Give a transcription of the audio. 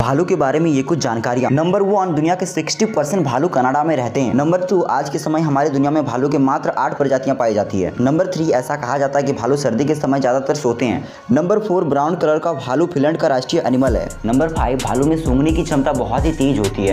भालू के बारे में ये कुछ जानकारियाँ। नंबर 1, दुनिया के 60% भालू कनाडा में रहते हैं। नंबर 2, आज के समय हमारी दुनिया में भालू के मात्र 8 प्रजातियां पाई जाती है। नंबर 3, ऐसा कहा जाता है कि भालू सर्दी के समय ज्यादातर सोते हैं। नंबर 4, ब्राउन कलर का भालू फिनलैंड का राष्ट्रीय एनिमल है। नंबर 5, भालू में सूंघने की क्षमता बहुत ही तेज होती है।